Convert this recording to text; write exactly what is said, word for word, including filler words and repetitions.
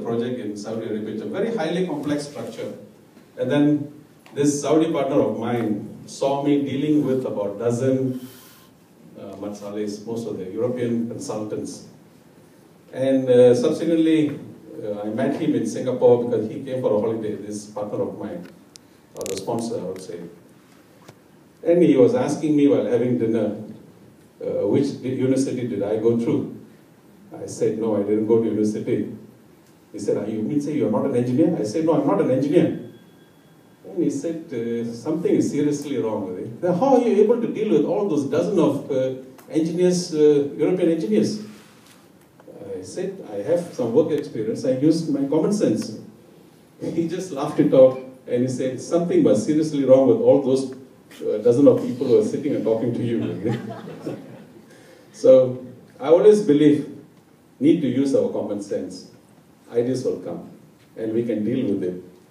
project in Saudi Arabia. It's a very highly complex structure. And then this Saudi partner of mine saw me dealing with about a dozen uh, Matsales, most of the European consultants. And uh, subsequently, uh, I met him in Singapore because he came for a holiday, this partner of mine, or the sponsor, I would say. And he was asking me while having dinner, uh, which university did I go through? I said, no, I didn't go to university. He said, you mean say you're not an engineer? I said, no, I'm not an engineer. And he said, uh, something is seriously wrong with it. Now, how are you able to deal with all those dozen of uh, engineers, uh, European engineers? I said, I have some work experience, I used my common sense. He just laughed it out and he said, something was seriously wrong with all those uh, dozen of people who are sitting and talking to you. So, I always believe, need to use our common sense. Ideas will come and we can deal with it.